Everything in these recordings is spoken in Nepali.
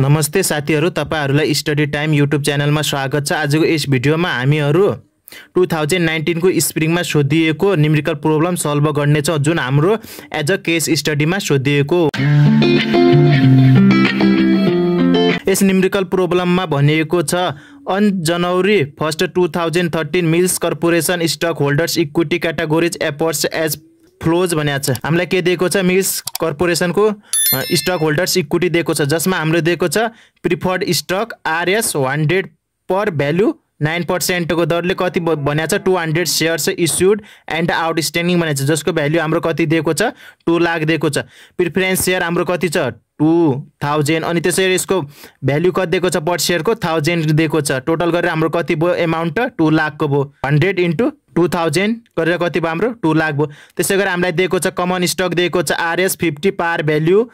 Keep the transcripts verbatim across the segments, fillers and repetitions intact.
नमस्ते साथीहरु, तपाईहरुलाई स्टडी टाइम युट्युब च्यानलमा स्वागत छ। आजको यस भिडियोमा हामीहरु टु थाउजन्ड नाइन्टिन को स्प्रिङमा सोधिएको न्यूमेरिकल प्रब्लम सल्भ गर्ने छौं, जुन हाम्रो एज अ केस स्टडीमा सोधिएको। यस न्यूमेरिकल प्रब्लममा भनिएको छ on January first two thousand thirteen mills corporation stock holders equity categories appears as follows भनेको छ। हामीलाई के दिएको छ, मिल्स कर्पोरेसनको स्टक होल्डर्स इक्विटी दिएको छ, जसमा हाम्रो दिएको छ preferred stock RS hundred par value nine percent को दरले कति भनेको छ two hundred shares issued and outstanding भनेको छ, जसको भ्यालु हाम्रो कति दिएको छ टू लाख दिएको छ। प्रिफरेन्स शेयर हाम्रो कति छ टू थाउजन्ड, अनि त्यसरी यसको भ्यालु कति दिएको छ पर शेयरको थाउजन्ड दिएको छ। टोटल गरेर हाम्रो कति भयो एमाउन्ट टू लाख को भयो। हन्ड्रेड इन्टु टू थाउजन्ड गरेर कति भयो हाम्रो टू लाख भयो। त्यसै गरी हामीलाई दिएको छ कमन स्टक दिएको छ RS fifty par value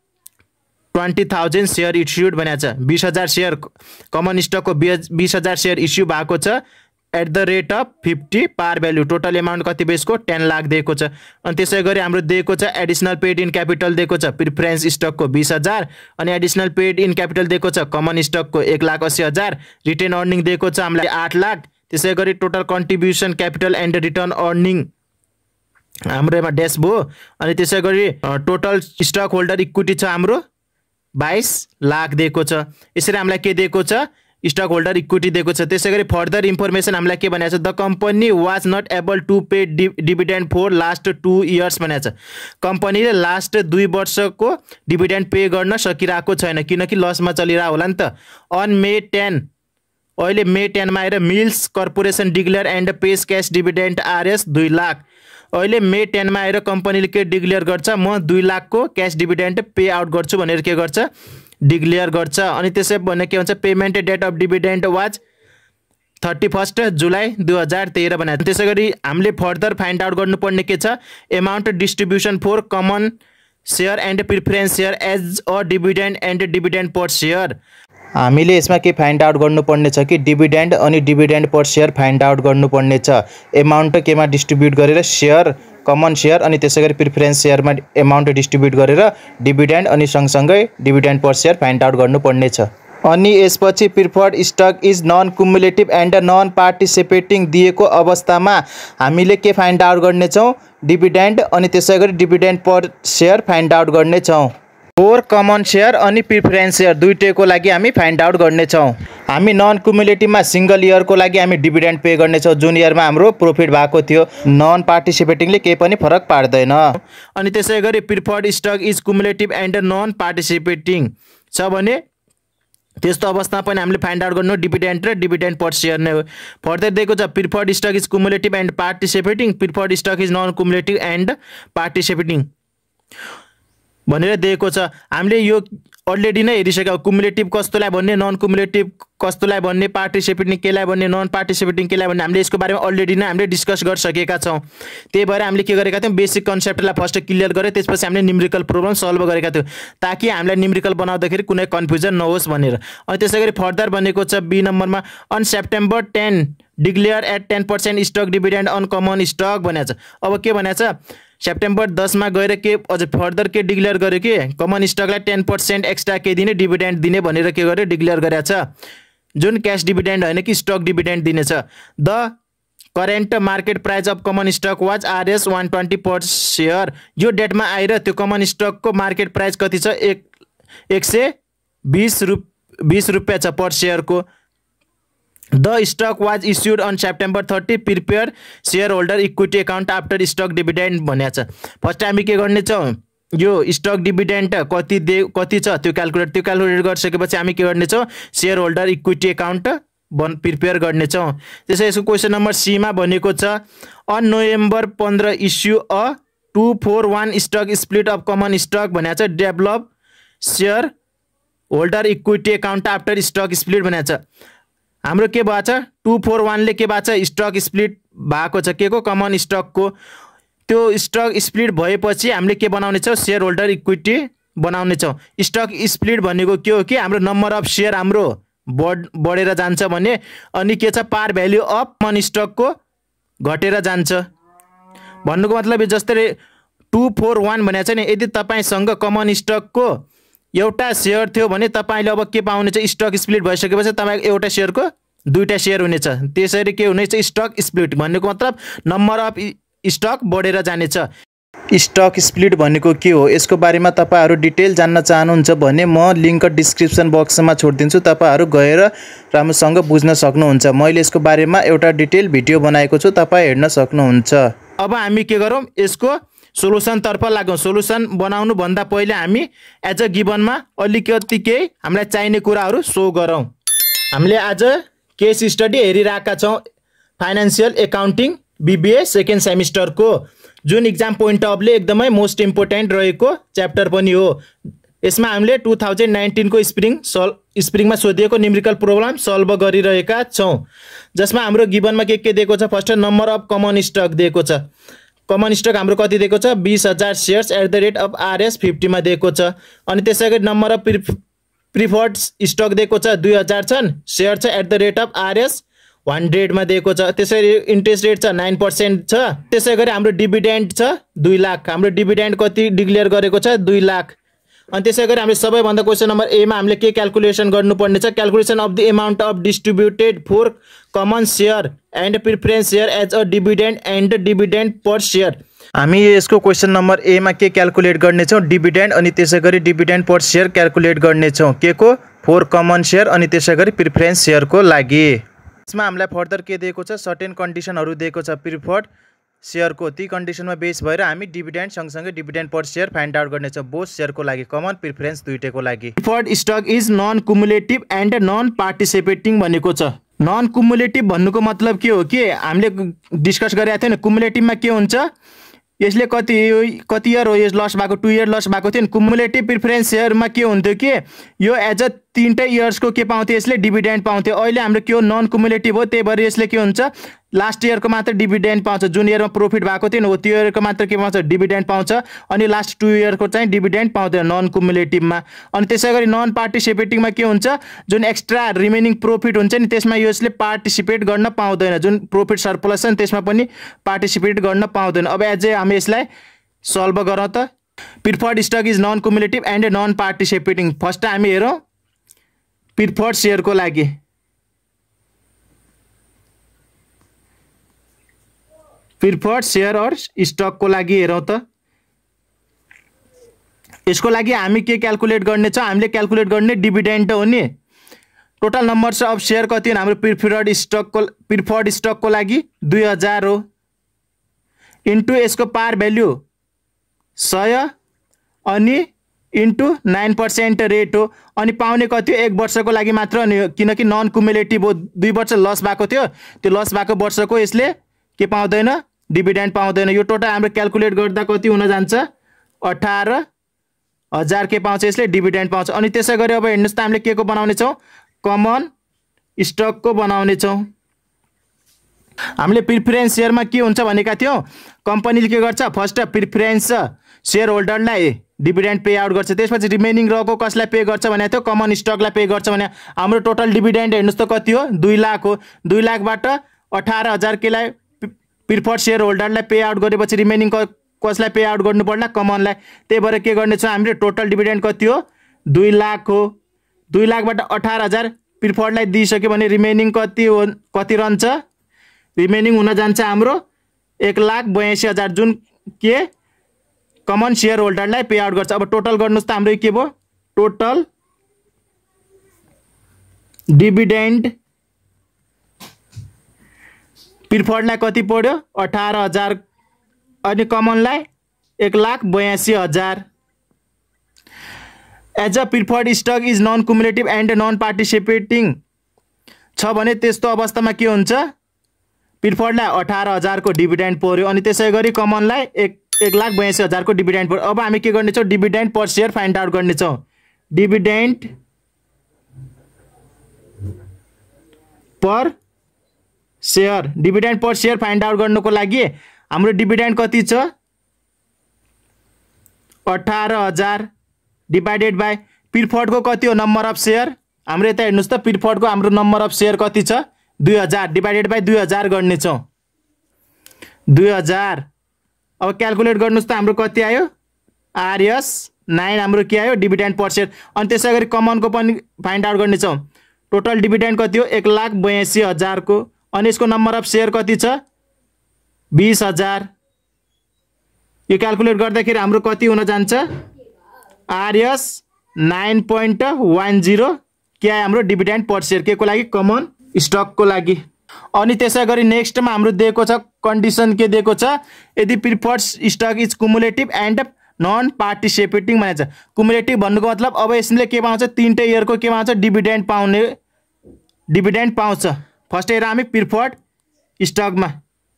twenty thousand share issued भनेको छ। बीस हजार शेयर कमन स्टक को बीस हजार शेयर इस्यु भएको छ at the rate of fifty par value. Total amount कति बेसको टेन लाख दिएको छ। अनि त्यसै गरी हाम्रो दिएको छ एडिशनल पेड इन क्यापिटल दिएको छ प्रिफरेन्स स्टक को बीस हजार, अनि एडिशनल पेड इन क्यापिटल दिएको छ कमन स्टक को एक लाख अस्सी हजार, रिटेन अर्निङ दिएको छ हामीलाई आठ लाख। त्यसै गरी total contribution capital and return earning हाम्रोमा ड्यास भयो। अनि त्यसै गरी टोटल स्टक होल्डर इक्विटी छ हाम्रो बाइस लाख दिएको छ। यसरी हामीलाई के दिएको छ स्टक होल्डर इक्विटी दिएको छ। त्यसै गरी फर्दर इन्फर्मेसन हामीलाई के भनेको छ, the company was not able to pay dividend for last two years भनेको छ। कम्पनीले लास्ट दुई वर्षको डिभिडेन्ड पे गर्न सकिरहेको छैन, किनकि लसमा चलिरहेको होला नि त। अन मे टेन अहिले मे टेनमा आएर mills corporation declare and pays cash dividend RS दुई लाख। अहिले मे टेनमा आएर कम्पनीले के डिक्लेयर गर्छ, म दुई लाखको क्यास डिभिडेन्ड पे आउट गर्छु भनेर के गर्छ डिक्लेयर गर्छ। अनि त्यसै भने के भन्छ, payment date of dividend was thirty first July दुई हजार तेह्र भनेर। त्यसै गरी हामीले फर्दर फाइन्ड आउट गर्नुपर्ने के छ, amount distribution for common share and preference share as a dividend and dividend per share. हामीले यसमा के फाइन्ड आउट गर्नुपर्ने छ कि डिभिडेन्ड अनि dividend per share find out गर्नुपर्ने छ। एमाउन्ट केमा डिस्ट्रिब्युट गरेर सेयर कमन सेयर अनि त्यसै गरी प्रिफरेन्स सेयरमा एमाउन्ट डिस्ट्रिब्युट गरेर डिभिडेन्ड अनि सँगसँगै dividend per share find out गर्नुपर्ने छ। अनि यसपछि preferred stock is non cumulative and non participating दिएको अवस्थामा हामीले के फाइन्ड आउट गर्नेछौँ, डिभिडेन्ड अनि त्यसै गरी dividend per share find out गर्नेछौँ। फोर कमन सेयर अनि प्रिफरेन्स सेयर दुईटैको लागि हामी फाइन्ड आउट गर्नेछौँ। हामी नन कुमुलेटिभमा सिंगल इयरको लागि हामी डिभिडेन्ड पे गर्नेछौँ, जुन इयरमा हाम्रो प्रॉफिट भएको थियो। नन पार्टिसिपेटिङले केही पनि फरक पार्दैन। अनि त्यसै गरी preferred stock is cumulative and non participating छ भने त्यस्तो अवस्थामा पनि हामीले फाइन्ड आउट गर्नु डिभिडेन्ड र डिभिडेन्ड पर सेयर नै हो। फर्दर दिएको छ preferred stock is cumulative and participating, preferred stock is non cumulative and participating भनेर दिएको छ। हामीले यो अलरेडी नै हेरिसक्यौँ, कुमुलेटिभ कस्तोलाई भन्ने, नन कुमुलेटिभ कस्तोलाई भन्ने, पार्टिसिपेटिङ केलाई भन्ने, नन पार्टिसिपेटिङ केलाई भन्ने, हामीले यसको बारेमा अलरेडी नै हामीले डिस्कस गरिसकेका छौँ। त्यही भएर हामीले के गरेका थियौँ, बेसिक कन्सेप्टलाई फर्स्ट क्लियर गरेर त्यसपछि हामीले न्यूमेरिकल प्रब्लम सल्भ गरेका थियौँ, ताकि हामीलाई न्यूमेरिकल बनाउँदाखेरि कुनै कन्फ्युजन नहोस् भनेर। अनि त्यसै गरी फर्दर भनेको छ बी नम्बरमा, on September ten declare at ten percent stock dividend on common stock भनेको छ। अब के भनेको छ, सेप्टेम्बर दसमा गएर के अझ फर्दर के डिक्लेयर गर्यो कि कमन स्टकलाई टेन पर्सेंट एक्स्ट्रा के दिने डिभिडेन्ड दिने भनेर के गर्यो डिक्लेयर गरेको छ, जुन क्यास डिभिडेन्ड होइन कि स्टक डिभिडेन्ड दिनेछ। The current market price of common stock was RS one twenty per share. यो डेटमा आएर त्यो कमन स्टकको मार्केट प्राइस कति छ, एक एक सय बिस रुप बिस रुपियाँ छ पर सेयरको। The stock was issued on September thirty prepare share holder equity account after stock dividend भनेको छ। फर्स्ट हामी के गर्नेछौँ, यो स्टक डिभिडेन्ड कति दे कति छ त्यो क्यालकुलेट त्यो क्यालकुलेट गरिसकेपछि हामी के गर्नेछौँ, सेयर होल्डर इक्विटी अकाउन्ट बन प्रिपेयर गर्नेछौँ। त्यसै यसको क्वेसन नम्बर सीमा भनेको छ, अन नोभेम्बर पन्ध्र issue a two for one stock split of common stock भनेको छ, develop share holder equity account after stock split भनेको छ। हाम्रो के भएको छ, टू फोर वानले के भएको छ, स्टक स्प्लिट भएको छ के को कमन स्टकको। त्यो स्टक स्प्लिट भएपछि हामीले के बनाउने छौँ, सेयर होल्डर इक्विटी बनाउने छौँ। स्टक स्प्लिट भनेको के हो कि हाम्रो नम्बर अफ सेयर हाम्रो बढ बढेर जान्छ भने, अनि के छ पार भ्याल्यु अफ कमन स्टकको घटेर जान्छ भन्नुको मतलब जस्तै टू फोर वान भनेको छ नि, यदि तपाईँसँग कमन स्टकको एउटा सेयर थियो भने तपाईले अब के पाउनेछ स्टक स्प्लिट भइसकेपछि तपाईको एउटा शेयरको दुईटा शेयर हुनेछ त्यसरी के हुनेछ स्टक स्प्लिट भन्नेको मतलब नम्बर अफ स्टक बढेर जानेछ स्टक स्प्लिट भनेको के हो यसको बारेमा तपाईहरु डिटेल जान्न चाहनुहुन्छ भने म लिंक डिस्क्रिप्सन बक्समा छोड्दिन्छु तपाईहरु गएर राम्रोसँग बुझ्न सक्नुहुन्छ मैले यसको बारेमा एउटा डिटेल भिडियो बनाएको छु तपाई हेर्न सक्नुहुन्छ अब हामी के गरौँ यसको सोलुसन तर्फ लागौं सोलुसन बनाउनु भन्दा पहिले हामी एज अ गिवनमा अलिकति केही हामीलाई चाहिने कुराहरु सो गरौँ हामीले आज केस स्टडी हेरिरहेका छौं financial accounting BBA second semester को जुन एक्जाम पोइन्ट अफले एकदमै मोस्ट इम्पोर्टेन्ट रहेको च्याप्टर पनि हो यसमा हामीले टु थाउजन्ड नाइन्टीन को स्प्रिङ सल्भ स्प्रिङमा सोधिएको न्युमेरिकल प्रोब्लम सल्भ गरिरहेका छौं जसमा हाम्रो गिवनमा के के दिएको छ first number of common stock दिएको छ कमन स्टक हाम्रो कति दिएको छ बीस हजार shares at the rate of RS fifty मा दिएको छ अनि त्यसैगरी नम्बर अफ प्रिफर्ड स्टक दिएको छ दुई हजार छन् शेयर छ at the rate of RS hundred मा दिएको छ त्यसैगरी इन्ट्रेस्ट रेट छ नाइन पर्सेन्ट छ त्यसैगरी हाम्रो डिभिडेन्ड छ दुई लाख हाम्रो डिभिडेन्ड कति डिक्लेयर गरेको छ दुई लाख अनि त्यसैगरी हामीले सबैभन्दा क्वेशन नम्बर ए मा हामीले के क्याल्कुलेसन गर्नुपर्ने छ calculation of the amount of distributed for common share and preference share as a dividend and dividend per share हामी यसको क्वेशन नम्बर ए मा के क्याल्कुलेट गर्ने छौं डिभिडेन्ड अनि त्यसैगरी डिभिडेन्ड पर शेयर क्याल्कुलेट गर्ने छौं के को फर कमन शेयर अनि त्यसैगरी प्रिफरेन्स शेयर को लागि यसमा हामीलाई फर्दर के दिएको छ सर्टेन कन्डिसनहरु दिएको छ प्रिफर्ड शेयर को ती कन्डिसनमा बेस भएर हामी डिभिडेन्ड सँगसँगै dividend per share find out गर्ने छ बोथ शेयर को लागि कमन प्रिफरेन्स दुईटैको लागि preferred stock is non cumulative and non participating भनेको छ नन कुमुलेटिभ भन्नुको मतलब के हो कि हामीले डिस्कस गरेका थियौ नि कुमुलेटिभमा के हुन्छ यसले कति कति इयर हो यस लस भएको टु इयर लस भएको थियो नि कुमुलेटिभ प्रिफरेन्स शेयरमा के हुन्थ्यो कि यो एज अ तीनटै इयर्स को के पाउँथ्यो यसले डिभिडेन्ड पाउँथ्यो अहिले हाम्रो के हो नन कुमुलेटिभ हो त्यही भएर यसले के हुन्छ लास्ट इयर को मात्र डिभिडेन्ड पाउँछ जुन इयरमा प्रॉफिट भएको थियो नि हो त्यो इयर को मात्र के पाउँछ डिभिडेन्ड पाउँछ अनि लास्ट टु इयर को चाहिँ डिभिडेन्ड पाउँदैन नन कुमुलेटिभमा अनि त्यसैगरी नन पार्टिसिपेटिङमा के हुन्छ जुन एक्स्ट्रा रिमेनिङ प्रॉफिट हुन्छ नि त्यसमा यसले पार्टिसिपेट गर्न पाउँदैन जुन प्रॉफिट सरप्लस छ नि त्यसमा पनि पार्टिसिपेट गर्न पाउँदैन अब एज हामी यसलाई सल्भ गरौँ त preferred stock is non cumulative and non participating first हामी हेरौँ प्रिफर्ड शेयर को लागि प्रिफर्ड शेयर और स्टक को लागि हेरौँ त यसको लागि हामी के क्याल्कुलेट गर्ने छ हामीले क्याल्कुलेट गर्ने डिभिडेन्ड हो नि टोटल नम्बर्स अफ शेयर कति हो हाम्रो प्रिफर्ड स्टक को प्रिफर्ड स्टक को लागि दुई हजार हो इन्टु यसको पार भ्यालु सय अनि इन्टु नाइन पर्सेन्ट रेट हो अनि पाउने कति हो एक वर्षको लागि मात्र अनि किनकि नन कुमुलेटिभ हो दुई वर्ष लस भएको थियो त्यो लस भएको वर्षको यसले के पाउँदैन डिभिडेन्ड पाउँदैन यो टोटल हाम्रो क्याल्कुलेट गर्दा कति हुन जान्छ अठार हजार के पाउँछ यसले डिभिडेन्ड पाउँछ अनि त्यसैगरी अब हेर्नुस् त हामीले के को बनाउने छौं कमन स्टक को बनाउने छौं हामीले प्रिफरेन्स शेयरमा के हुन्छ भनेका थियौ कम्पनीले के गर्छ फर्स्ट प्रिफरेन्स शेयर होल्डरलाई डिभिडेन्ड पे आउट गर्छ त्यसपछि रिमेनिङ रहेको कसलाई पे गर्छ भनेको थियो कमन स्टकलाई पे गर्छ भने हाम्रो टोटल डिभिडेन्ड हेर्नुस् त कति हो दुई लाख हो दुई लाखबाट अठार हजार केलाई प्रिफर्ड शेयर होल्डरलाई पे आउट गरेपछि रिमेनिङ कसलाई पे आउट गर्नु पर्ला कमनलाई त्यही भएर के गर्ने छ हामीले टोटल डिभिडेन्ड कति हो दुई लाख हो दुई लाखबाट अठार हजार प्रिफर्डलाई दिइसक्यो भने रिमेनिङ कति हो कति रहन्छ रिमेनिङ हुन जान्छ हाम्रो एक लाख बयासी हजार जुन के कमन शेयर होल्डरलाई पे आउट गर्छ अब टोटल गर्नुस् त हाम्रो के भयो टोटल डिभिडेन्ड प्रिफर्डलाई कति पर्यो अठार हजार अनि कमनलाई एक लाख बयासी हजार as a preferred stock is non cumulative and non participating छ भने त्यस्तो अवस्थामा के हुन्छ प्रिफर्डलाई अठार हजार को डिभिडेन्ड पर्यो अनि त्यसैगरी कमनलाई एक एक लाख बयासी हजार को डिभिडेन्ड पर्यो अब हामी के गर्ने छौं dividend per share find out गर्ने छौं dividend per share dividend per share find out गर्नको लागि हाम्रो डिभिडेन्ड कति छ अठार हजार डिवाइडेड बाई प्रिफर्ड को कति हो नम्बर अफ शेयर हाम्रो यता हेर्नुस् त प्रिफर्ड को हाम्रो नम्बर अफ शेयर कति छ दुई हजार डिवाइडेड बाई दुई हजार गर्ने छौं दुई हजार अब क्याल्कुलेट गर्नुस् त हाम्रो कति आयो आरएस नाइन हाम्रो के आयो डिभिडेन्ड पर सेयर। अनि त्यसै गरी कमनको पनि फाइन्ड आउट गर्नेछौँ। टोटल डिभिडेन्ड कति हो एक लाख बयासी हजारको। अनि यसको नम्बर अफ सेयर कति छ बीस हजार। यो क्यालकुलेट गर्दाखेरि हाम्रो कति हुन जान्छ RS nine point one zero के आयो हाम्रो डिभिडेन्ड पर सेयर के को लागि कमन स्टकको लागि। अनि त्यसै गरी नेक्स्टमा हाम्रो दिएको छ कन्डिसन के दिएको छ यदि preferred stock is cumulative and non participating भनेको छ। कुमुलेटिभ भन्नुको मतलब अब यसले के पाउँछ तीनटै इयरको के पाउँछ डिभिडेन्ड पाउने डिभिडेन्ड पाउँछ। फर्स्ट हेर हामी प्रिफर्ड स्टकमा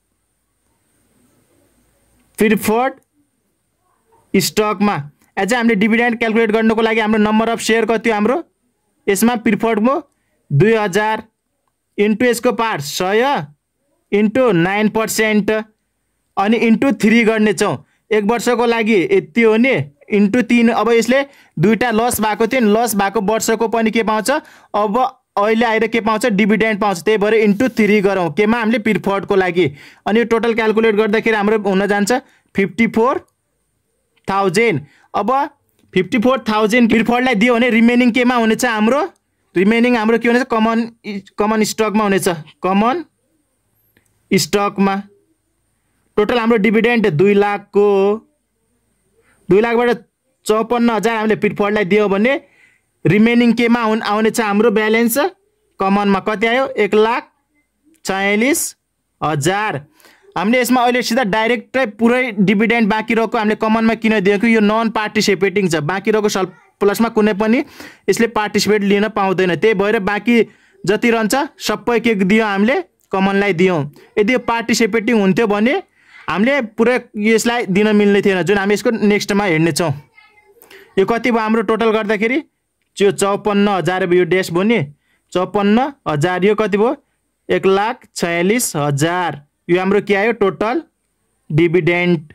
प्रिफर्ड स्टकमा एज हामीले डिभिडेन्ड क्यालकुलेट गर्नुको लागि हाम्रो नम्बर अफ सेयर कति हो हाम्रो यसमा प्रिफर्डको दुई हजार इन्टु यसको पार सय इन्टु नाइन पर्सेन्ट अनि इन्टु थ्री गर्नेछौँ। एक वर्षको लागि यति हो नि इन्टु तीन। अब यसले दुईवटा लस भएको थियो नि लस भएको वर्षको पनि के पाउँछ अब अहिले आएर के पाउँछ डिभिडेन्ड पाउँछ। त्यही भएर इन्टु थ्री गरौँ केमा हामीले प्रिफर्डको लागि। अनि टोटल क्यालकुलेट गर्दाखेरि हाम्रो हुन जान्छ फिफ्टी फोर थाउजन्ड। अब फिफ्टी फोर थाउजन्ड प्रिफर्डलाई दियो भने रिमेनिङ केमा हुनेछ हाम्रो रिमेनिङ हाम्रो के हुनेछ कमन कमन स्टकमा हुनेछ कमन स्टकमा। टोटल हाम्रो डिभिडेन्ड दुई लाखको दुई लाखबाट चौपन्न हजार हामीले प्रिफर्डलाई दियो भने रिमेनिङ केमा आउनेछ हाम्रो ब्यालेन्स कमनमा कति आयो एक लाख छयालिस हजार। हामीले यसमा अहिले सिधा डाइरेक्टै पुरै डिभिडेन्ड बाँकी रहेको हामीले कमनमा किन दिएको यो नन पार्टिसिपेटिङ छ। बाँकी रहेको सरप्लसमा कुनै पनि यसले पार्टिसिपेट लिन पाउँदैन। त्यही भएर बाँकी जति रहन्छ सबै के दियो हामीले कमनलाई दियौँ। यदि यो पार्टिसिपेटिङ हुन्थ्यो भने हामीले पुरै यसलाई दिन मिल्ने थिएन जुन हामी यसको नेक्स्टमा हेर्नेछौँ। यो कति भयो हाम्रो टोटल गर्दाखेरि यो चौपन्न हजार भयो यो डेस भयो नि चौपन्न हजार यो कति भयो एक लाख छयालिस हजार। यो हाम्रो के आयो टोटल डिभिडेन्ड।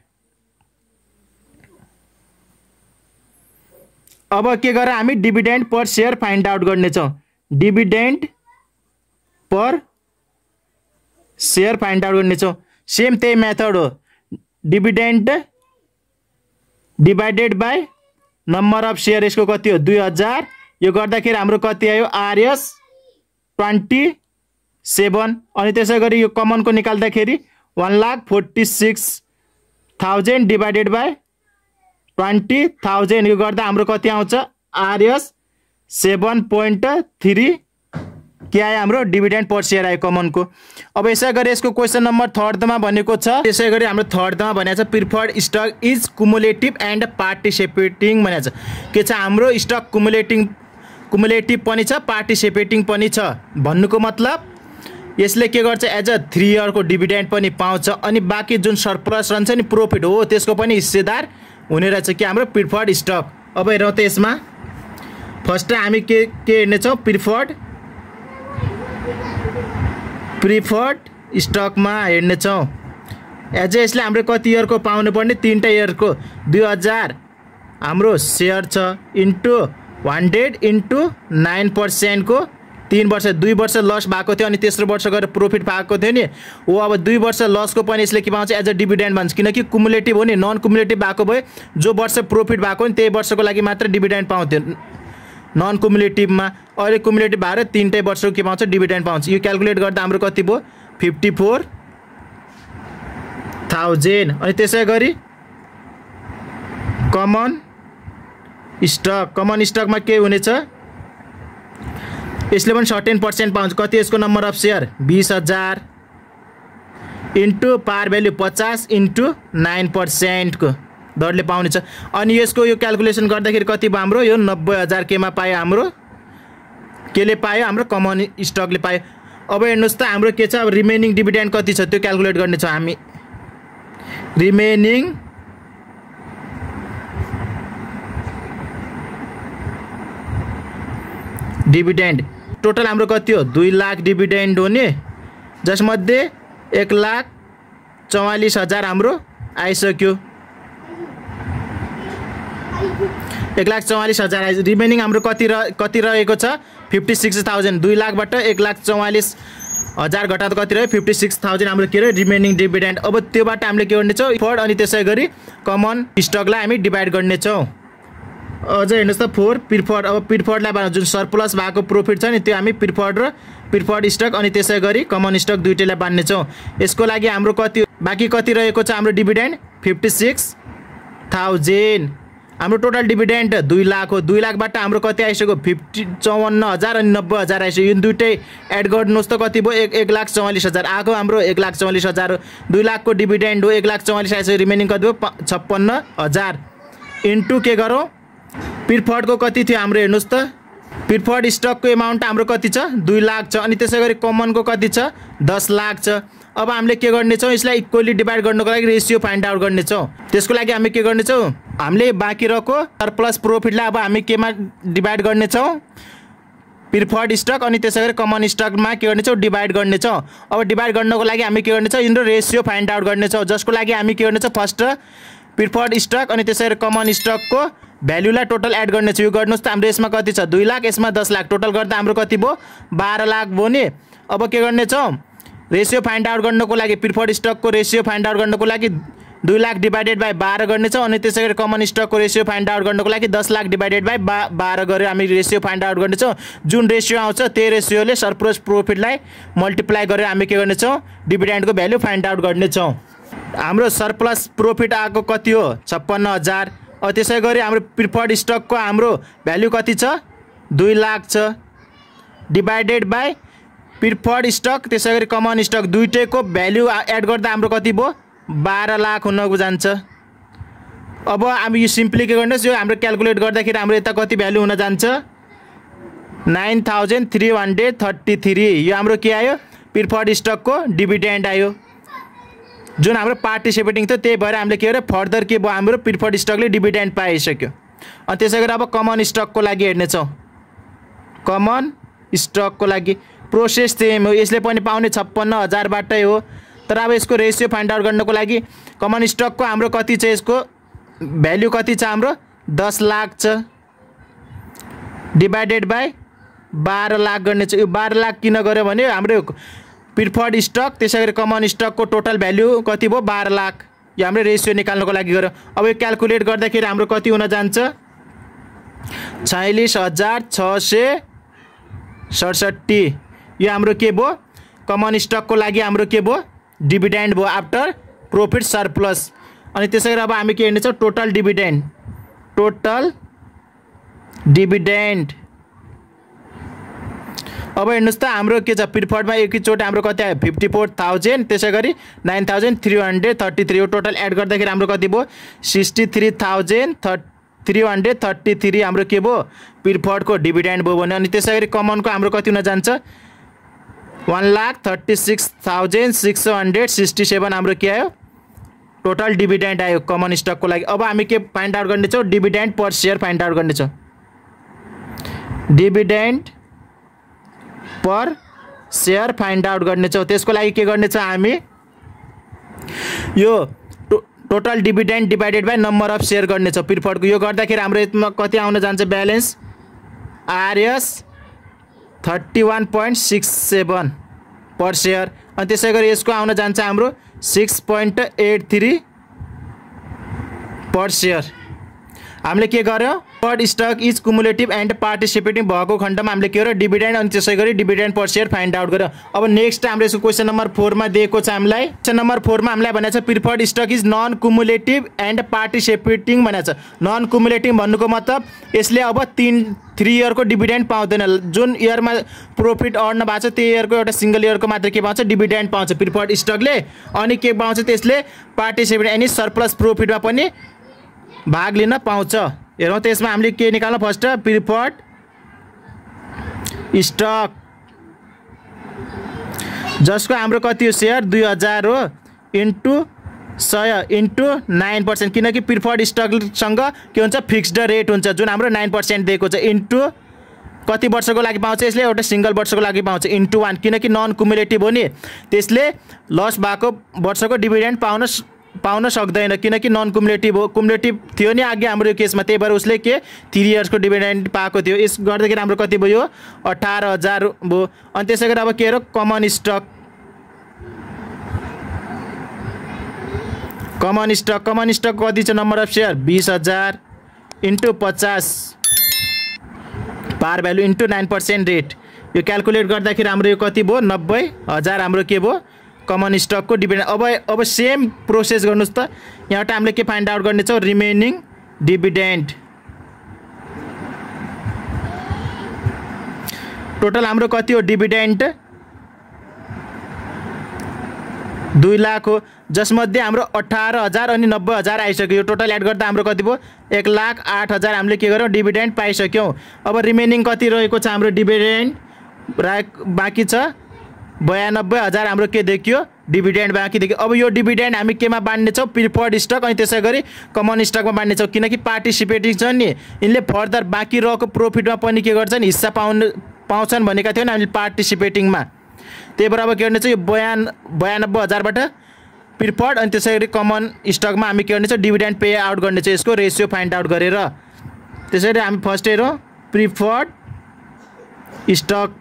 अब के गरेर हामी dividend per share find out गर्नेछौँ। Dividend per share find out गर्नेछौँ। सेम त्यही मेथड हो dividend divided by number of share यसको कति हो दुई हजार। यो गर्दाखेरि हाम्रो कति आयो आरएस ट्वेन्टी सेभेन। अनि त्यसै गरी यो कमनको निकाल्दाखेरि one lakh forty six thousand divided by twenty thousand यो गर्दा हाम्रो कति आउँछ आरएस सेभेन पोइन्ट थ्री के आयो हाम्रो डिभिडेन्ड पर सेयर आयो कमनको। अब यसै गरी यसको क्वेसन नम्बर थर्डमा भनेको छ यसै गरी हाम्रो थर्डमा भनेको छ preferred stock is cumulative and participating भनेको छ। के छ हाम्रो स्टक कुमुलेटिङ कुमुलेटिभ पनि छ पार्टिसिपेटिङ पनि छ भन्नुको मतलब यसले के गर्छ एज अ थ्री इयरको डिभिडेन्ड पनि पाउँछ। अनि बाँकी जुन सरप्लस रहन्छ नि प्रोफिट हो त्यसको पनि हिस्सेदार हुने रहेछ कि हाम्रो प्रिफर्ड स्टक। अब हेरौँ त यसमा फर्स्ट हामी के के हेर्नेछौँ प्रिफर्ड प्रिफर्ड स्टकमा हेर्नेछौँ एज यसले हाम्रो कति इयरको पाउनु पर्ने तीनटा इयरको दुई हजार हाम्रो सेयर छ इन्टु हन्ड्रेड इन्टु नाइन पर्सेन्टको तीन वर्ष दुई वर्ष लस भएको थियो अनि तेस्रो वर्ष गएर प्रॉफिट पाएको थियो नि हो। अब दुई वर्ष लसको पनि यसले के पाउँछ एज अ डिभिडेन्ड भन्छ किनकि कुमुलेटिभ हो नि नन कुमुलेटिभ भएको भए जो वर्ष प्रॉफिट भएको नि त्यही वर्षको लागि मात्र डिभिडेन्ड पाउँथ्यो नन कुमुलेटिभमा। अहिले कुमुलेटिभ भएर तीनटै वर्षको के पाउँछ डिभिडेन्ड पाउँछ। यो क्यालकुलेट गर्दा हाम्रो कति भयो फिफ्टी फोर थाउजन्ड। अनि त्यसै गरी कमन स्टक कमन स्टकमा के हुनेछ यसले पनि सर्टेन पर्सेन्ट पाउँछ। कति यसको नम्बर अफ सेयर बीस हजार इन्टु पार भ्याल्यु पचास इन्टु नाइन पर्सेन्टको दरले पाउनेछ। अनि यसको यो क्यालकुलेसन गर्दाखेरि कति भयो हाम्रो यो नब्बे हजार केमा पायो हाम्रो केले पायो हाम्रो कमन स्टकले पायो। अब हेर्नुहोस् त हाम्रो के छ अब रिमेनिङ डिभिडेन्ड कति छ त्यो क्यालकुलेट गर्नेछौँ हामी। रिमेनिङ डिभिडेन्ड टोटल हाम्रो कति हो दुई लाख डिभिडेन्ड हो नि जसमध्ये एक लाख चौवालिस हजार हाम्रो आइसक्यो एक लाख चौवालिस हजार आइ रिमेनिङ हाम्रो कति र कति रहेको छ फिफ्टी सिक्स थाउजन्ड दुई लाखबाट एक लाख चौवालिस हजार घटाउँदा कति रह्यो फिफ्टी सिक्स थाउजन्ड हाम्रो के रह्यो रिमेनिङ डिभिडेन्ड। अब त्योबाट हामीले के गर्नेछौँ फर्ड अनि त्यसै गरी कमन स्टकलाई हामी डिभाइड गर्नेछौँ। अझ हेर्नुहोस् त फोर प्रिफर्ड। अब प्रिफर्डलाई बाँड्नु जुन सरप्लस भएको प्रोफिट छ नि त्यो हामी प्रिफर्ड र प्रिफर्ड स्टक अनि त्यसै गरी कमन स्टक दुईटैलाई बाँड्नेछौँ। यसको लागि हाम्रो कति बाँकी कति रहेको छ हाम्रो डिभिडेन्ड फिफ्टी सिक्स थाउजन्ड। हाम्रो टोटल डिभिडेन्ड दुई लाख हो। दुई लाखबाट हाम्रो कति आइसक्यो फिफ्टी चौवन्न हजार अनि नब्बे हजार आइसक्यो। यो दुइटै एड गर्नुहोस् त कति भयो एक एक लाख चौवालिस हजार आएको हाम्रो एक लाख चौवालिस हजार हो। दुई लाखको डिभिडेन्ड हो एक लाख चौवालिस आइसक्यो। रिमेनिङ कति भयो छप्पन्न हजार इन्टु के गरौँ प्रिफर्डको कति थियो हाम्रो हेर्नुहोस् त प्रिफर्ड स्टकको एमाउन्ट हाम्रो कति छ दुई लाख छ अनि त्यसै गरी कमनको कति छ दस लाख छ। अब हामीले के गर्नेछौँ यसलाई इक्वली डिभाइड गर्नको लागि रेसियो फाइन्ड आउट गर्नेछौँ। त्यसको लागि हामी के गर्नेछौँ हामीले बाँकी रहेको सरप्लस प्रोफिटलाई अब हामी केमा डिभाइड गर्नेछौँ प्रिफर्ड स्टक अनि त्यसै गरी कमन स्टकमा के गर्नेछौँ डिभाइड गर्नेछौँ। अब डिभाइड गर्नको लागि हामी के गर्नेछौँ यिनीहरू रेसियो फाइन्ड आउट गर्नेछौँ जसको लागि हामी के गर्नेछौँ फर्स्ट प्रिफर्ड स्टक अनि त्यसै गरी कमन स्टकको भ्यालुलाई टोटल एड गर्नेछु। यो गर्नुहोस् त हाम्रो यसमा कति छ दुई लाख यसमा दस लाख टोटल गर्दा हाम्रो कति भयो बाह्र लाख भयो नि। अब के गर्नेछौँ रेसियो फाइन्ड आउट गर्नको लागि प्रिफर्ड स्टकको रेसियो फाइन्ड आउट गर्नको लागि दुई लाख डिभाइडेड बाई बाह्र गर्नेछौँ अनि त्यसै गरी कमन स्टकको रेसियो फाइन्ड आउट गर्नको लागि दस लाख डिभाइडेड बाई बा बाह्र गरेर हामी रेसियो फाइन्ड आउट गर्नेछौँ। जुन रेसियो आउँछ त्यही रेसियोले सरप्लस प्रोफिटलाई मल्टिप्लाई गरेर हामी के गर्नेछौँ डिभिडेन्डको भ्यालु फाइन्ड आउट गर्नेछौँ। हाम्रो सरप्लस प्रोफिट आएको कति हो छप्पन्न हजार। त्यसै गरी हाम्रो प्रिफर्ड स्टकको हाम्रो भ्यालु कति छ दुई लाख छ डिभाइडेड बाई प्रिफर्ड स्टक त्यसै गरी कमन स्टक दुइटैको भ्यालु एड गर्दा हाम्रो कति भयो बाह्र लाख हुन जान्छ। अब हामी यो सिम्पली के गर्नुहोस् यो हाम्रो क्यालकुलेट गर्दाखेरि हाम्रो यता कति भ्यालु हुन जान्छ nine thousand three hundred thirty three. यो हाम्रो के आयो प्रिफर्ड स्टकको डिभिडेन्ड आयो जुन हाम्रो पार्टिसिपेटिङ थियो त्यही भएर हामीले के गर्यो फर्दर के भयो हाम्रो प्रिफर्ड स्टकले डिभिडेन्ड पाइसक्यो। अनि त्यसै गरी अब कमन स्टकको लागि हेर्नेछौँ। कमन स्टकको लागि प्रोसेस सेम हो यसले पनि पाउने छप्पन्न हजारबाटै हो तर अब यसको रेसियो फाइन्ड आउट गर्नको लागि कमन स्टकको हाम्रो कति छ यसको भ्यालु कति छ हाम्रो दस लाख छ डिभाइडेड बाई बाह्र लाख गर्ने छ। यो बाह्र लाख किन गऱ्यो भने हाम्रो प्रिफर्ड स्टक त्यसै गरी कमन स्टकको टोटल भ्यालु कति भयो बाह्र लाख। यो हाम्रो रेसियो निकाल्नको लागि गऱ्यो। अब यो क्यालकुलेट गर्दाखेरि हाम्रो कति हुन जान्छ छयालिस हजार छ सय सडसट्ठी। यो हाम्रो के भयो कमन स्टकको लागि हाम्रो के भयो डिभिडेन्ड भयो आफ्टर प्रोफिट सरप्लस। अनि त्यसै गरी अब हामी के हेर्नेछौँ टोटल डिभिडेन्ड टोटल डिभिडेन्ड। अब हेर्नुहोस् त हाम्रो के छ प्रिफर्डमा एकैचोटि हाम्रो कति आयो फिफ्टी फोर थाउजन्ड त्यसै गरी nine thousand three hundred thirty three. यो टोटल एड गर्दाखेरि हाम्रो कति भयो sixty three thousand thirty three hundred thirty three हाम्रो के भयो प्रिफर्डको डिभिडेन्ड भयो भने। अनि त्यसै गरी कमनको हाम्रो कति हुन जान्छ one lakh thirty six thousand six hundred sixty seven हाम्रो के आयो टोटल डिभिडेन्ड आयो कमन स्टकको लागि। अब हामी के फाइन्ड आउट गर्नेछौँ dividend per share find out गर्नेछौँ। Dividend per share find out गर्नेछौँ। त्यसको लागि के गर्नेछौँ हामी यो to total dividend divided by number of share गर्नेछौँ प्रिफर्डको। यो गर्दाखेरि हाम्रो यसमा कति आउन जान्छ balance RS thirty one point six seven per share. अनि त्यसै गरी यसको आउन जान्छ हाम्रो six point eight three per share. हामीले के गर्यो preferred stock is cumulative and participating भएको खण्डमा हामीले के गर्यो डिभिडेन्ड अनि त्यसै गरी dividend per share find out गर्यो। अब नेक्स्ट हाम्रो यसको क्वेसन नम्बर फोरमा दिएको छ हामीलाई। क्वेसन नम्बर फोरमा हामीलाई भनेको छ preferred stock is non cumulative and participating भनेको छ। नन कुमुलेटिभ भन्नुको मतलब यसले अब तिन थ्री इयरको डिभिडेन्ड पाउँदैन। जुन इयरमा प्रोफिट अर्न भएको छ त्यही इयरको एउटा सिङ्गल इयरको मात्र के पाउँछ डिभिडेन्ड पाउँछ प्रिफर्ड स्टकले। अनि के पाउँछ त्यसले पार्टिसिपेट एनी सरप्लस प्रोफिटमा पनि भाग लिन पाउँछ। हेरौँ त्यसमा हामीले के निकाल्नु फर्स्ट प्रिफर्ड स्टक जसको हाम्रो कति हो सेयर दुई हजार हो इन्टु सय इन्टु नाइन पर्सेन्ट किनकि प्रिफर्ड स्टकसँग के हुन्छ फिक्स्ड रेट हुन्छ जुन हाम्रो नाइन पर्सेन्ट दिएको छ इन्टु कति वर्षको लागि पाउँछ यसले एउटा सिङ्गल वर्षको लागि पाउँछ इन्टु वान किनकि नन कुमुलेटिभ हो नि त्यसले लस भएको वर्षको डिभिडेन्ड पाउन पाउन सक्दैन किनकि नन कुमुलेटिभ हो। कुमुलेटिभ थियो नि अघि हाम्रो केसमा त्यही भएर उसले के थ्री इयर्सको डिभिडेन्ड पाएको थियो। यस गर्दाखेरि हाम्रो कति भयो अठार हजार भयो। अनि त्यसै गरी अब के हो common stock common stock common stock कति छ नम्बर अफ सेयर बीस हजार इन्टु पचास par value into nine percent rate. यो क्यालकुलेट गर्दाखेरि हाम्रो यो कति भयो नब्बे हजार हाम्रो के भयो कमन स्टकको डिभिडेन्ड। अब अब सेम प्रोसेस गर्नुस् त। यहाँबाट हामीले के फाइन्ड आउट गर्नेछौँ रिमेनिङ डिभिडेन्ड। टोटल हाम्रो कति हो डिभिडेन्ड दुई लाख हो, जसमध्ये हाम्रो अठार हजार अनि नब्बे हजार आइसक्यो। यो टोटल एड गर्दा हाम्रो कति भयो एक लाख आठ हजार हामीले के गर्यौँ डिभिडेन्ड पाइसक्यौँ। अब रिमेनिङ कति रहेको छ हाम्रो डिभिडेन्ड बाँकी छ बयानब्बे हजार हाम्रो के देखियो डिभिडेन्ड बाँकी देखियो। अब यो डिभिडेन्ड हामी केमा बाँड्नेछौँ प्रिफर्ड स्टक अनि त्यसै गरी कमन स्टकमा बाँड्नेछौँ, किनकि पार्टिसिपेटिङ छ नि यिनले फर्दर बाँकी रहेको प्रोफिटमा पनि के गर्छन् हिस्सा पाउनु पाउँछन् भनेका थियौँ नि हामीले पार्टिसिपेटिङमा। त्यही भएर अब के गर्नेछ यो बयान बयानब्बे हजारबाट प्रिफर्ड अनि त्यसै गरी कमन स्टकमा हामी के गर्नेछौँ डिभिडेन्ड पे आउट गर्नेछ यसको रेसियो फाइन्ड आउट गरेर। त्यसैले हामी फर्स्ट हेरौँ प्रिफर्ड स्टक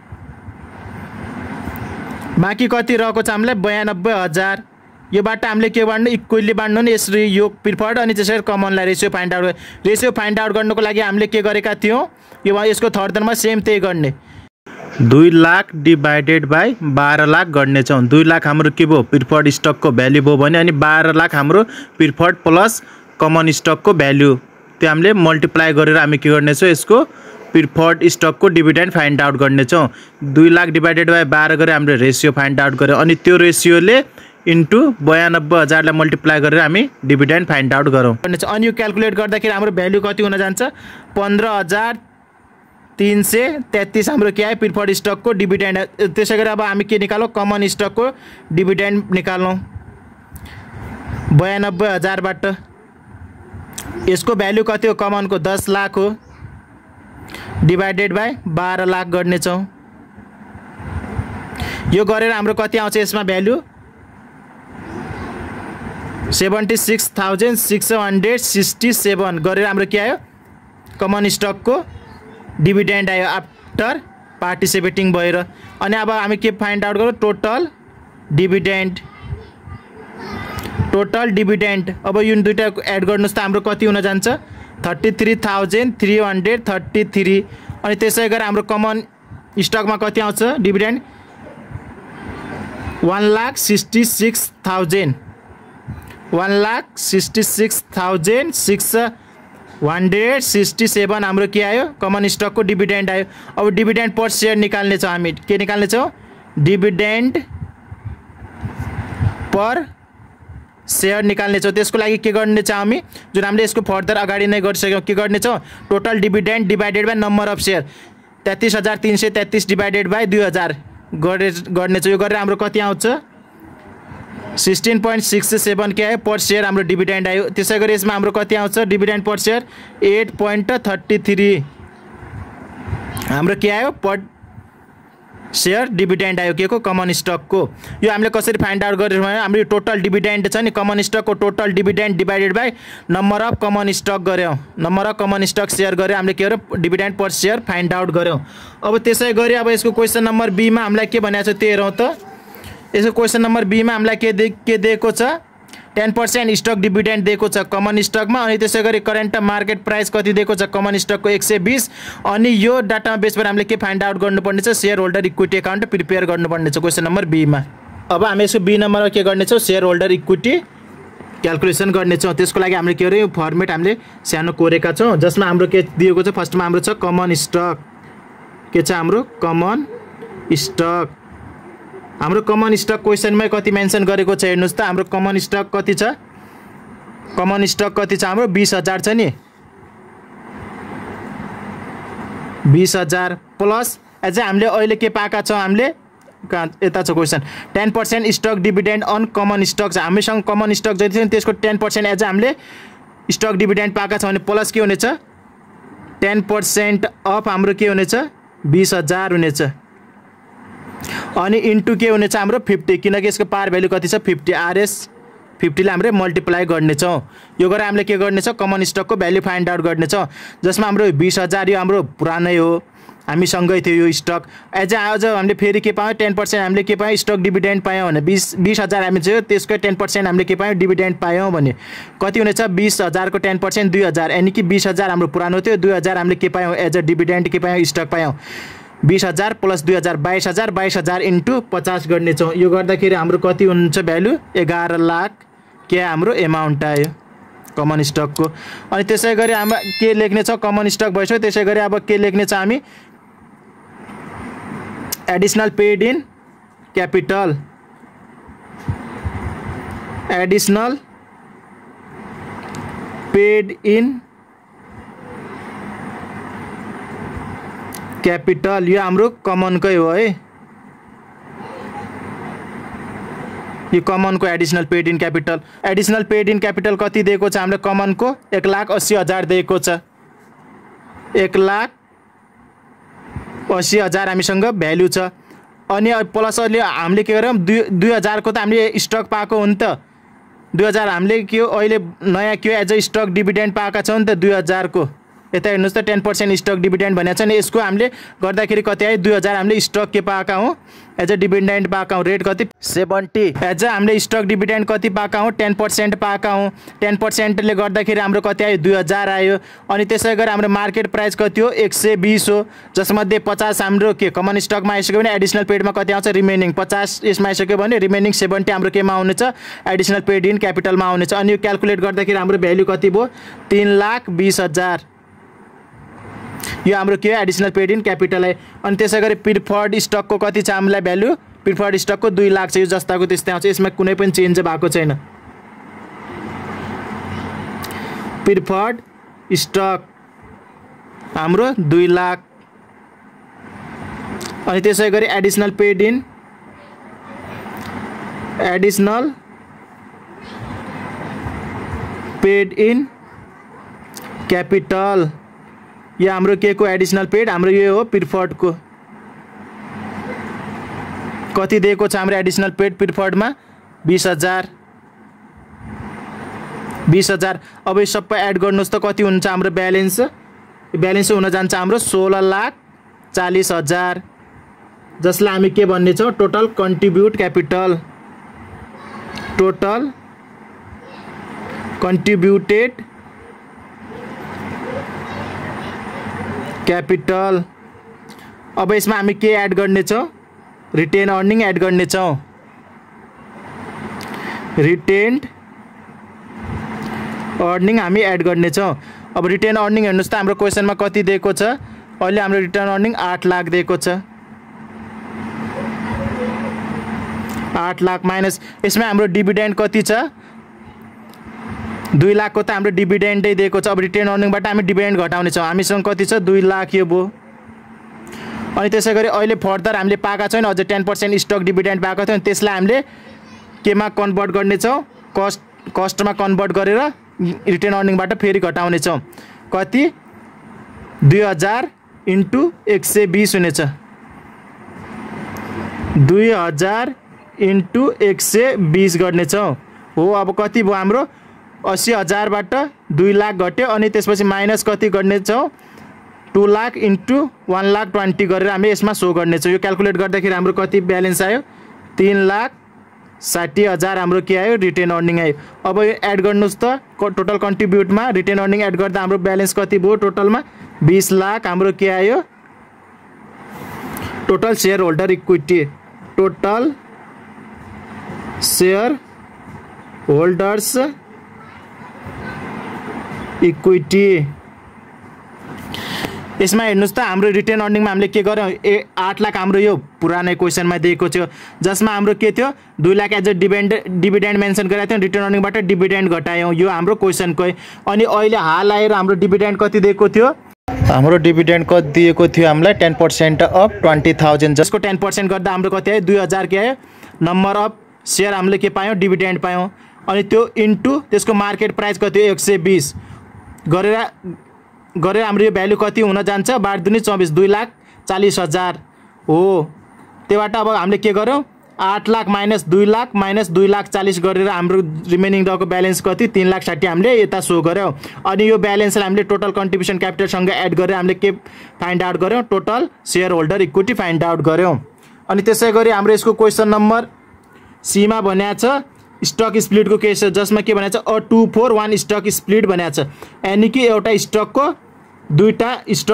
बाँकी कति रहेको छ हामीलाई बयानब्बे हजार। योबाट हामीले के बाँड्नु इक्वली बाँड्नु नि यसरी यो प्रिफर्ड अनि त्यसरी कमनलाई ratio find out ratio find out गर्नुको लागि हामीले के गरेका थियौँ यो यसको थर्डरमा सेम त्यही गर्ने दुई लाख डिभाइडेड बाई बाह्र लाख गर्नेछौँ। दुई लाख हाम्रो के भयो प्रिफर्ड स्टकको भ्याल्यु भयो भने अनि बाह्र लाख हाम्रो प्रिफर्ड प्लस कमन स्टकको भ्याल्यु त्यो हामीले मल्टिप्लाई गरेर हामी के गर्नेछौँ यसको प्रिफर्ड स्टकको डिभिडेन्ड फाइन्ड आउट गर्नेछौँ। दुई लाख डिभाइडेड बाई बाह्र गरेर हामीले रेसियो फाइन्ड आउट गऱ्यौँ अनि त्यो रेसियोले इन्टु बयानब्बे हजारलाई मल्टिप्लाई गरेर हामी डिभिडेन्ड फाइन्ड आउट गरौँ। अनि यो क्यालकुलेट गर्दाखेरि हाम्रो भ्याल्यु कति हुन जान्छ पन्ध्र हजार तीन सय तेत्तिस हाम्रो के आयो प्रिफर्ड स्टकको डिभिडेन्ड। त्यसै गरी अब हामी के निकालौँ कमन स्टकको डिभिडेन्ड निकाल्छौँ बयानब्बे हजारबाट। यसको भ्याल्यु कति हो कमनको दस लाख हो डिभाइडेड बाई बाह्र लाख गर्नेछौँ। यो गरेर हाम्रो कति आउँछ यसमा value seventy six thousand six hundred sixty seven गरेर हाम्रो के आयो कमन स्टकको डिभिडेन्ड आयो आफ्टर पार्टिसिपेटिङ भएर। अनि अब हामी के फाइन्ड आउट गरौँ टोटल डिभिडेन्ड टोटल डिभिडेन्ड। अब यो दुईटा एड गर्नुस् त हाम्रो कति हुन जान्छ thirty three thousand three hundred thirty three अनि त्यसै गरी हाम्रो कमन स्टकमा कति आउँछ dividend one lakh sixty six thousand one lakh sixty six thousand six hundred sixty seven हाम्रो के आयो कमन स्टकको डिभिडेन्ड आयो। अब डिभिडेन्ड पर सेयर निकाल्ने छौँ हामी के निकाल्ने छौँ डिभिडेन्ड पर सेयर निकाल्ने छौँ। त्यसको लागि के गर्ने छ हामी जुन हामीले यसको फर्दर अगाडि नै गरिसक्यौँ के गर्ने छौँ total dividend divided by number of share तेत्तिस हजार तीन सय तेत्तिस डिभाइडेड बाई दुई हजार गरे गर्ने छ। यो गरेर हाम्रो कति आउँछ सिक्सटीन पोइन्ट सिक्स सेवन के आयो पर सेयर हाम्रो डिभिडेन्ड आयो। त्यसै गरी यसमा हाम्रो कति आउँछ dividend per share eight point thirty three हाम्रो के आयो पर सेयर डिभिडेन्ड आयो के को कमन स्टकको। यो हामीले कसरी फाइन्ड आउट गरेर भने हाम्रो टोटल डिभिडेन्ड छ नि कमन स्टकको total dividend divided by number of common stock गऱ्यौँ number of common stock share गऱ्यो हामीले के गर्यौँ dividend per share find out गऱ्यौँ। अब त्यसै गरी अब यसको क्वेसन नम्बर बीमा हामीलाई के भनेको छ त्यो हेरौँ त। यसको क्वेसन नम्बर बीमा हामीलाई के दे के दिएको छ टेन पर्सेंट स्टक डिभिडेन्ड दिएको छ कमन स्टकमा अनि त्यसै गरी करेन्ट मार्केट प्राइस कति दिएको छ कमन स्टकको एक सय बीस अनि यो डाटामा बेसबाट हामीले के फाइन्ड आउट गर्नुपर्ने छ share holder equity account prepare गर्नुपर्ने छ क्वेसन नम्बर बीमा। अब हामी यसको बी नम्बरमा के गर्नेछौँ सेयर होल्डर इक्विटी क्यालकुलेसन गर्नेछौँ। त्यसको लागि हामीले के गर्यौँ फर्मेट हामीले सानो कोरेका छौँ जसमा हाम्रो के दिएको छ फर्स्टमा हाम्रो छ कमन स्टक के छ हाम्रो कमन स्टक हाम्रो कमन स्टक क्वेसनमै कति मेन्सन गरेको छ हेर्नुस् त हाम्रो कमन स्टक कति छ कमन स्टक कति छ हाम्रो बीस हजार छ नि बीस हजार प्लस एज हामीले अहिले के पाएका छौँ हामीले कहाँ यता छ question ten percent stock dividend on common stock छ हामीसँग कमन स्टक जति छ त्यसको टेन पर्सेंट एज हामीले स्टक डिभिडेन्ड पाएका छौँ भने प्लस के हुनेछ टेन पर्सेंट अफ हाम्रो के हुनेछ बीस हजार हुनेछ अनि इन्टु के हुनेछ हाम्रो फिफ्टी किनकि यसको पार भ्यालु कति छ फिफ्टी आरएस फिफ्टीले हामीले मल्टिप्लाई गर्नेछौँ। यो गरेर हामीले के गर्नेछौँ कमन स्टकको भ्यालु फाइन्ड आउट गर्नेछौँ जसमा हाम्रो बीस हजार यो हाम्रो पुरानै हो हामीसँगै थियो यो स्टक। एज अझ हामीले फेरि के पायौँ टेन पर्सेन्ट हामीले के पायौँ स्टक डिभिडेन्ड पायौँ भने बिस बिस हजार हामी चाहिँ त्यसको टेन पर्सेन्ट हामीले के पायौँ डिभिडेन्ड पायौँ भने कति हुनेछ बिस हजारको टेन पर्सेन्ट दुई हजार यानि कि बिस हजार हाम्रो पुरानो थियो दुई हजार हामीले के पायौँ एज अ डिभिडेन्ड के पायौँ स्टक पायौँ बीस हजार प्लस दुई हजार बाईस हजार बाईस हजार इंटू पचास गर्नेछौँ। यो गर्दाखेरि हाम्रो कति हुन्छ भ्यालु एघार लाख के हाम्रो एमाउन्ट आयो कमन स्टकको। अनि त्यसै गरी हामी के लेख्ने छ कमन स्टक भइसक्यो। त्यसै गरी अब के लेख्ने छ हामी additional paid in capital additional paid in capital यो हाम्रो कमनकै हो है। यो कमनको additional paid in capital additional paid in capital कति दिएको छ हाम्रो कमनको एक लाख अस्सी हजार दिएको छ। एक लाख अस्सी हजार हामीसँग भ्यालु छ। अनि प्लस अहिले हामीले के गर्यौँ दुई दुई हजारको त हामीले स्टक पाएको हो नि त। दुई हजार हामीले के हो अहिले नयाँ के एज अ स्टक डिभिडेन्ड पाएका छौँ नि त दुई हजारको। यता हेर्नुहोस् त टेन पर्सेन्ट स्टक डिभिडेन्ड भनेको छ नि यसको हामीले गर्दाखेरि कति आयो दुई हजार हामीले स्टक के पाएका हौँ एज अ डिभिडेन्ड पाएका हौँ। रेट कति सेभेन्टी एज अ हामीले स्टक डिभिडेन्ड कति पाएका हौँ टेन पर्सेन्ट पाएका हौँ। टेन पर्सेन्टले गर्दाखेरि हाम्रो कति आयो दुई हजार आयो। अनि त्यसै गरी हाम्रो मार्केट प्राइस कति हो एक सय बिस हो जसमध्ये पचास हाम्रो के कमन स्टकमा आइसक्यो भने एडिसनल पेडमा कति आउँछ रिमेनिङ पचास यसमा आइसक्यो भने रिमेनिङ सेभेन्टी हाम्रो केमा आउनेछ एडिसनल पेड इन क्यापिटलमा आउनेछ। अनि यो क्यालकुलेट गर्दाखेरि हाम्रो भ्यालु कति भयो तीन लाख बिस हजार यो हाम्रो के हो एडिशनल पेड इन क्यापिटल है। अनि त्यसै गरी प्रिफर्ड स्टकको कति छ हामीलाई भ्यालु प्रिफर्ड स्टकको दुई लाख छ। यो जस्ताको त्यस्तै आउँछ यसमा कुनै पनि चेन्ज भएको छैन। प्रिफर्ड स्टक हाम्रो दुई लाख। अनि त्यसै गरी additional paid in additional paid in capital यो हाम्रो के को एडिशनल पेड हाम्रो यो हो प्रिफर्ड को कति दिएको छ हाम्रो एडिशनल पेड प्रिफर्डमा बीस हजार बीस हजार। अब यो सबै एड गर्नुहोस् त कति हुन्छ हाम्रो ब्यालेन्स ब्यालेन्स हुन जान्छ हाम्रो सोह्र लाख चालीस हजार जसलाई हामी के भन्ने छौँ total contribute capital total contributed capital. अब यसमा हामी के एड गर्नेछौँ रिटेन अर्निङ एड गर्नेछौँ रिटेन्ड अर्निङ हामी एड गर्नेछौँ। अब रिटेन अर्निङ हेर्नुहोस् त हाम्रो क्वेसनमा कति दिएको छ अहिले हाम्रो रिटेन अर्निङ आठ लाख दिएको छ आठ लाख माइनस यसमा हाम्रो डिभिडेन्ड कति छ दुई लाख को त हाम्रो डिभिडेन्डै दिएको छ। अब रिटेन अर्निङबाट हामी डिभिडेन्ड घटाउने छौँ हामीसँग कति छ दुई लाख यो भयो। अनि त्यसै गरी अहिले फर्दर हामीले पाएका छैन अझै टेन पर्सेन्ट स्टक डिभिडेन्ड पाएको थियो त्यसलाई हामीले केमा कन्भर्ट गर्नेछौँ कस्ट कस्टमा कन्भर्ट गरेर रिटेन अर्निङबाट फेरि घटाउने छौँ कति दुई हजार इन्टु एक सय बिस हुनेछ दुई हजार इन्टु एक सय बिस गर्नेछौँ हो। अब कति भयो हाम्रो अस्सी हजारबाट दुई लाख घट्यो अनि त्यसपछि माइनस कति गर्नेछौँ two lakh into one lakh twenty गरेर हामी यसमा सो गर्नेछौँ। यो क्यालकुलेट गर्दाखेरि हाम्रो कति ब्यालेन्स आयो तीन लाख साठी हजार हाम्रो के आयो रिटेन अर्निङ आयो। अब यो एड गर्नुहोस् त टोटल कन्ट्रिब्युटमा रिटेन अर्निङ एड गर्दा हाम्रो ब्यालेन्स कति भयो टोटलमा बीस लाख हाम्रो के आयो total share holder equity total share holders equity. यसमा हेर्नुहोस् त हाम्रो रिटेन अर्निङमा हामीले के गर्यौँ ए आठ लाख हाम्रो यो पुरानै क्वेसनमा दिएको थियो जसमा हाम्रो के थियो दुई lakh as a dividend dividend mention गरेको थियो रिटेन अर्निङबाट डिभिडेन्ड घटायौँ यो हाम्रो क्वेसनकै। अनि अहिले हाल आएर हाम्रो डिभिडेन्ड कति दिएको थियो हाम्रो डिभिडेन्ड कति दिएको थियो हामीलाई ten percent of twenty thousand जसको टेन पर्सेन्ट गर्दा हाम्रो कति आयो दुई हजार के आयो नम्बर अफ सेयर हामीले के पायौँ डिभिडेन्ड पायौँ। अनि त्यो इन्टु त्यसको मार्केट प्राइस कति हो एक सय बिस गरेर गरेर हाम्रो यो भ्यालु कति हुन जान्छ बाह्र दुनी चौबिस दुई लाख चालीस हजार हो। त्योबाट अब हामीले के गर्यौँ आठ लाख माइनस दुई लाख माइनस दुई लाख चालीस गरेर हाम्रो रिमेनिङ रहेको ब्यालेन्स कति तीन लाख साठी हामीले यता सो गर्यौँ। अनि यो ब्यालेन्सलाई हामीले टोटल कन्ट्रिब्युसन क्यापिटलसँग एड गरेर हामीले के फाइन्ड आउट गर्यौँ, total share holder equity find out गर्यौँ। अनि त्यसै गरी हाम्रो यसको क्वेसन नम्बर सीमा भनेको छ स्टक स्प्लिटको केस छ, जसमा के भनेको छ a two for one stock split भनेको छ, यानि कि एउटा स्टकको दुईटा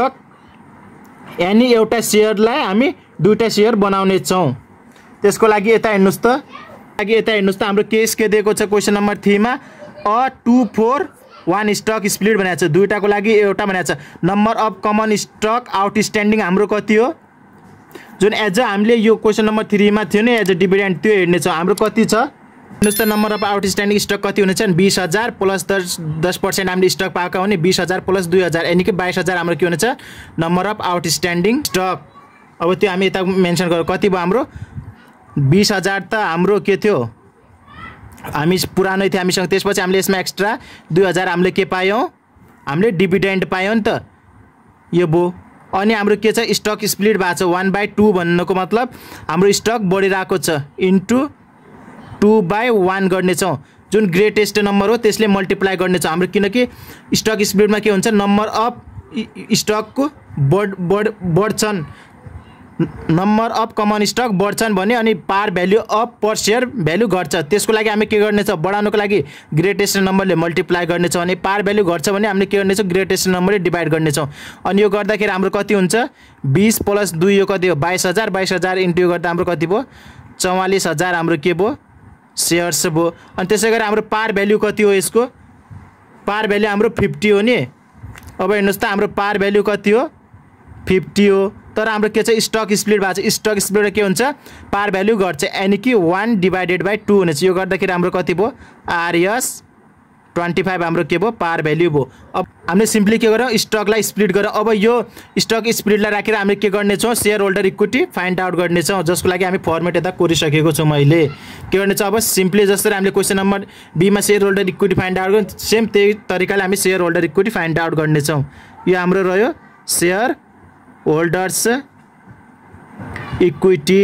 स्टक यानि एउटा सेयरलाई हामी दुईटा सेयर बनाउने छौँ। त्यसको लागि यता हेर्नुहोस् त लागि यता हेर्नुहोस् त हाम्रो केस के दिएको छ क्वेसन नम्बर थ्रीमा a two for one stock split भनेको छ, दुईटाको लागि एउटा भनेको छ। Number of common stock outstanding हाम्रो कति हो, जुन एज अ हामीले यो क्वेसन नम्बर थ्रीमा थियो नि एज अ डिभिडेन्ड त्यो हेर्नेछौँ। हाम्रो कति छ हेर्नुहोस् त, नम्बर अफ आउटस्ट्यान्डिङ स्टक कति हुनेछ बिस हजार प्लस दस दस पर्सेन्ट हामीले स्टक पाएका हो नि बिस हजार प्लस दुई हजार यानि कि बाइस हजार हाम्रो के हुनेछ नम्बर अफ आउटस्ट्यान्डिङ स्टक। अब त्यो हामी यता मेन्सन गरौँ कति भयो हाम्रो बीस हजार त हाम्रो के थियो हामी पुरानै थियो हामीसँग, त्यसपछि हामीले यसमा एक्स्ट्रा दुई हजार हामीले के पायौँ हामीले डिभिडेन्ड पायौँ नि त यो बो। अनि हाम्रो के छ स्टक स्प्लिट भएको छ वान बाई टू भन्नुको मतलब हाम्रो स्टक बढिरहेको छ इन्टु टू बाई वान गर्नेछौँ, जुन ग्रेटेस्ट नम्बर हो त्यसले मल्टिप्लाई गर्नेछौँ हाम्रो, किनकि स्टक स्प्लिटमा के हुन्छ नम्बर अफ स्टकको बढ बढ बढ्छन्, नम्बर अफ कमन स्टक बढ्छन् भने अनि par value of per share value घट्छ। त्यसको लागि हामी के गर्नेछौँ बढाउनको लागि ग्रेटेस्ट नम्बरले मल्टिप्लाई गर्नेछौँ, अनि पार भ्याल्यु घट्छ भने हामीले के गर्नेछौँ ग्रेटेस्ट नम्बरले डिभाइड गर्नेछौँ। अनि यो गर्दाखेरि हाम्रो कति हुन्छ बीस प्लस दुई यो कति हो बाइस हजार बाइस हजार इन्टु यो गर्दा हाम्रो कति भयो चौवालिस हजार हाम्रो के भयो सेयर्स भयो। अनि त्यसै गरी हाम्रो पार भ्याल्यु कति हो, यसको पार भ्याल्यु हाम्रो फिफ्टी हो नि। अब हेर्नुहोस् त हाम्रो पार भ्याल्यु कति हो फिफ्टी हो, तर हाम्रो के छ स्टक स्प्लिट भएको छ, स्टक स्प्लिट के हुन्छ पार भ्याल्यु घट्छ यानि कि वान डिभाइडेड बाई टू हुनेछ। यो गर्दाखेरि हाम्रो कति भयो आरएस ट्वेन्टी फाइभ हाम्रो के भयो पार भ्याल्यु भयो। अब हामीले सिम्पली के गरौँ स्टकलाई स्प्लिट गरौँ। अब यो स्टक स्प्लिटलाई राखेर हामीले के गर्नेछौँ share holder equity find out गर्नेछौँ, जसको लागि हामी फर्मेट यता कोरिसकेको छु मैले। के गर्नेछौँ अब सिम्पली जसरी हामीले क्वेसन नम्बर बीमा share holder equity find out गर्छौँ सेम त्यही तरिकाले हामी share holder equity find out गर्नेछौँ। यो हाम्रो रह्यो सेयर होल्डर्स इक्विटी।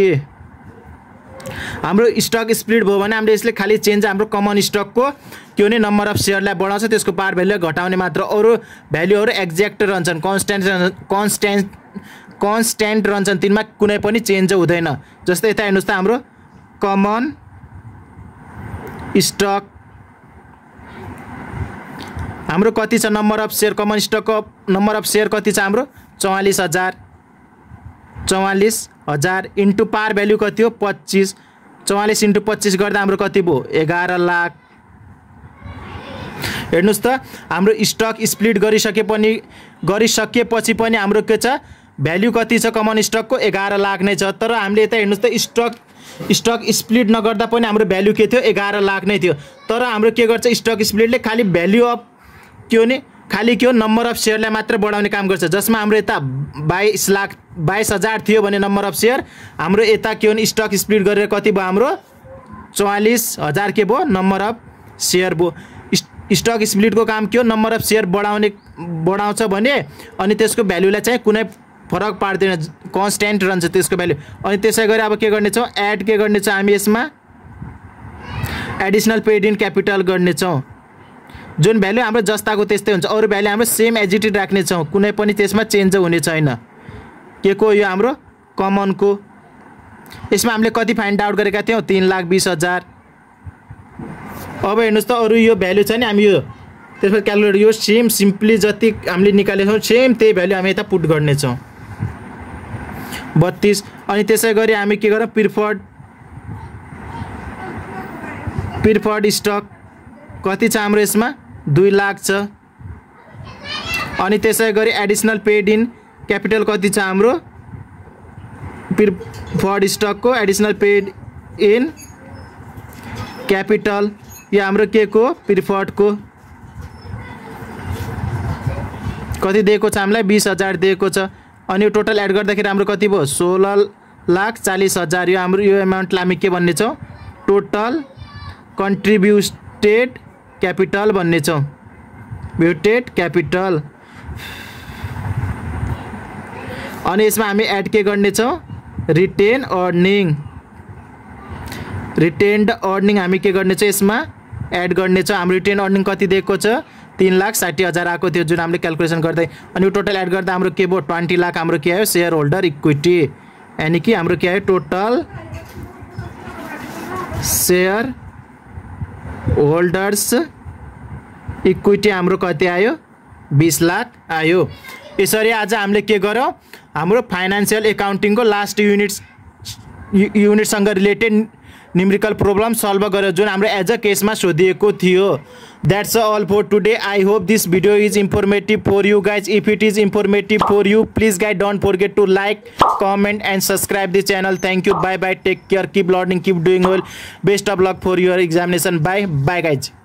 हाम्रो स्टक स्प्लिट भयो भने हामीले यसले खालि चेन्ज हाम्रो कमन स्टकको के हुने नम्बर अफ सेयरलाई बढाउँछ, त्यसको पार भ्याल्यु घटाउने मात्र, अरू भ्याल्युहरू एक्ज्याक्ट रहन्छन् कन्स्ट्यान्ट कन्स्ट्यान्ट कन्स्ट्यान्ट रहन्छन्, तिनमा कुनै पनि चेन्ज हुँदैन। जस्तै यता हेर्नुहोस् त हाम्रो कमन स्टक हाम्रो कति छ नम्बर अफ सेयर कमन स्टकको नम्बर अफ सेयर कति छ हाम्रो चौवालिस हजार चौवालिस हजार इन्टु पार भ्याल्यु कति हो पच्चिस, चौवालिस इन्टु पच्चिस गर्दा हाम्रो कति भयो एघार लाख। हेर्नुहोस् त हाम्रो स्टक स्प्लिट गरिसके पनि गरिसकेपछि पनि हाम्रो के छ भ्याल्यु कति छ कमन स्टकको एघार लाख नै छ, तर हामीले यता हेर्नुहोस् त स्टक स्टक स्प्लिट नगर्दा पनि हाम्रो भ्याल्यु के थियो एघार लाख नै थियो, तर हाम्रो के गर्छ स्टक स्प्लिटले खालि भ्याल्यु अफ के हो नि खालि के हो नम्बर अफ सेयरलाई मात्र बढाउने काम गर्छ, जसमा हाम्रो यता बाइस लाख बाइस हजार थियो भने नम्बर अफ सेयर हाम्रो यता के हो नि स्टक स्प्लिट गरेर कति भयो हाम्रो चौवालिस हजार के भयो नम्बर अफ सेयर भयो। स्टक स्प्लिटको काम के हो नम्बर अफ सेयर बढाउने बढाउँछ भने अनि त्यसको भ्याल्युलाई चाहिँ कुनै फरक पार्दैन कन्स्ट्यान्ट रहन्छ त्यसको भ्याल्यु। अनि त्यसै गरी अब के गर्नेछौँ एड के गर्नेछौँ हामी यसमा एडिसनल पेड इन क्यापिटल गर्नेछौँ, जुन भ्याल्यु हाम्रो जस्ताको त्यस्तै हुन्छ, अरू भ्याल्यु हाम्रो सेम एज इट इज राख्नेछौँ, कुनै पनि त्यसमा चेन्ज हुने छैन। के को यो हाम्रो कमनको यसमा हामीले कति फाइन्ड आउट गरेका थियौँ तीन लाख बिस हजार। अब हेर्नुहोस् त अरू यो भ्याल्यु छ नि हामी यो त्यसमा क्यालकुलेटर यो सेम सिम्पली जति हामीले निकालेको छौँ सेम त्यही भ्याल्यु हामी यता पुट गर्नेछौँ बत्तीस। अनि त्यसै गरी हामी के गरौँ प्रिफर्ड प्रिफर्ड स्टक कति छ हाम्रो यसमा दुई लाख छ। अनि त्यसै गरी एडिसनल पेड इन क्यापिटल कति छ हाम्रो प्रिफर्ड स्टकको एडिसनल पेड इन क्यापिटल यो हाम्रो के को प्रिफर्डको कति दिएको छ हामीलाई बीस हजार दिएको छ। अनि यो टोटल एड गर्दाखेरि हाम्रो कति भयो सोह्र लाख चालीस हजार। यो हाम्रो यो एमाउन्टलाई हामी के भन्ने छौँ टोटल कन्ट्रिब्युटेड क्यापिटल भन्ने छौँ ब्युटेड क्यापिटल। अनि यसमा हामी एड के गर्ने छौँ रिटेन अर्निङ रिटेन्ड अर्निङ हामी के गर्ने छ यसमा एड गर्ने छ। हाम्रो रिटेन अर्निङ कति दिएको छ तीन लाख साठी हजार आएको थियो जुन हामीले क्यालकुलेसन गर्दै, अनि यो टोटल एड गर्दा हाम्रो के भयो ट्वेन्टी लाख हाम्रो के आयो सेयर होल्डर इक्विटी, यानी कि हाम्रो के आयो टोटल सेयर होल्डर्स इक्विटी हाम्रो कति आयो बीस लाख आयो। यसरी आज हामीले के गर्यौं हाम्रो फाइनान्शियल एकाउन्टिङको लास्ट युनिट्स युनिटसँग रिलेटेड न्यूमेरिकल प्रॉब्लम सल्भ गर्यो जुन हाम्रो एज अ केसमा सोधिएको थियो। That's all for today. I hope this video is informative for you guys. If it is informative for you, please guys don't forget to like, comment and subscribe the channel. Thank you. Bye bye. Take care. Keep learning. Keep doing well. Best of luck for your examination. Bye. Bye guys.